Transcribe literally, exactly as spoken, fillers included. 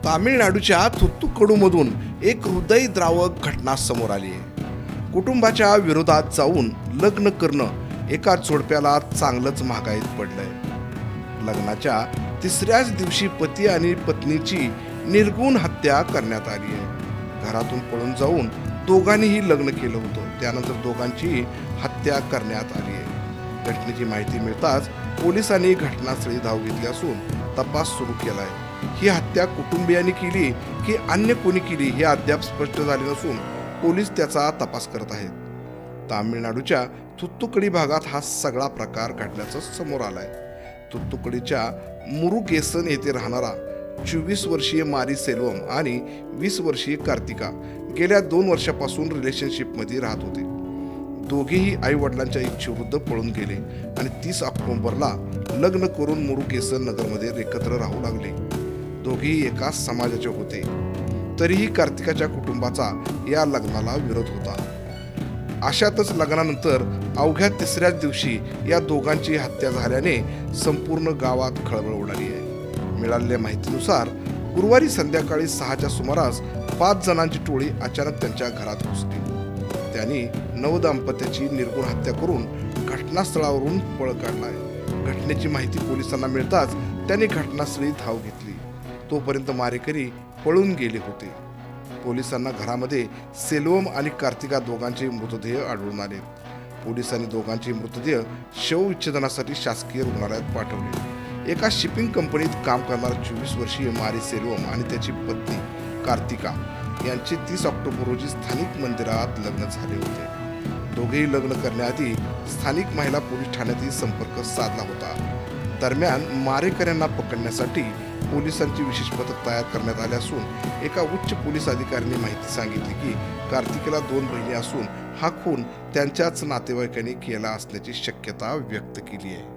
तामिळनाडूच्या थुत्तुकडूमधून एक हृदयद्रावक घटना समोर आली आहे। कुटुंबाच्या विरोधात जाऊन लग्न करणं एका जोडप्याला चांगलंच महागाईत पडलंय। लग्नाच्या तिसऱ्याच दिवशी पती आणि पत्नीची निर्गुण हत्या करण्यात आली आहे। घरातून पळून जाऊन दोघांनीही लग्न केलं होतं, त्यानंतर दोघांची हत्या करण्यात आली आहे। घटनेची माहिती मिळताच पोलिसांनी घटनास्थळी धाव घेतली असून तपास सुरू केला आहे। ही हत्या कुटुंबियांनी केली की अन्य कोणी केली हे अद्याप स्पष्ट झाले नसून पोलीस त्याचा तपास करत आहेत। तामिळनाडूच्या थुत्तुकडी भागात हा सगळा प्रकार घडल्याचं समोर आलाय। थुत्तुकडीच्या मुरुगेसन येथे राहणारा चोवीस वर्षीय मारी सेल्वम आणि वीस वर्षीय कार्तिका गेल्या दोन वर्षापासून रिलेशनशिपमध्ये राहत होते। दोघेही आई वडिलांच्या इच्छेविरुद्ध पळून गेले आणि तीस ऑक्टोबरला लग्न करून मुरुगेसन नगरमध्ये एकत्र राहू लागले। दोघेही एकाच समाजाचे होते, तरीही कार्तिकाच्या कुटुंबाचा या लग्नाला विरोध होता। अशातच लग्नानंतर अवघ्या तिसऱ्याच दिवशी या दोघांची हत्या झाल्याने संपूर्ण गावात खळबळ उडाली आहे। मिळालेल्या माहितीनुसार गुरुवारी संध्याकाळी सहाच्या सुमारास पाच जणांची टोळी अचानक त्यांच्या घरात घुसली। त्यांनी नवदाम्पत्याची निर्गुण हत्या करून घटनास्थळावरून पळ काढलाय। घटनेची माहिती पोलिसांना मिळताच त्यांनी घटनास्थळी धाव घेतली, तोपर्यंत मारेकरी पळून गेले होते। पोलिसांना घरामध्ये सेल्वम आणि कार्तिका दोघांचे मृतदेह आढळून आले। पोलिसांनी दोघांचे मृतदेह शवविच्छेदनासाठी शासकीय रुग्णालयात पाठवले। एका शिपिंग कंपनीत काम करणारा चोवीस वर्षीय मारी सेल्वम आणि त्याची पत्नी कार्तिका यांचे तीस ऑक्टोबर रोजी स्थानिक मंदिरात लग्न झाले होते। दोघेही लग्न करण्याआधी स्थानिक महिला पोलीस ठाण्यातही संपर्क साधला होता। दरम्यान मारेकऱ्यांना पकडण्यासाठी पोलिसांची विशेष पथक तयार करण्यात आले असून एका उच्च पोलीस अधिकाऱ्याने माहिती सांगितली की कार्तिकेला दोन बहिणी असून हा खून त्यांच्याच नातेवाईकांनी केला असल्याची शक्यता व्यक्त केली आहे।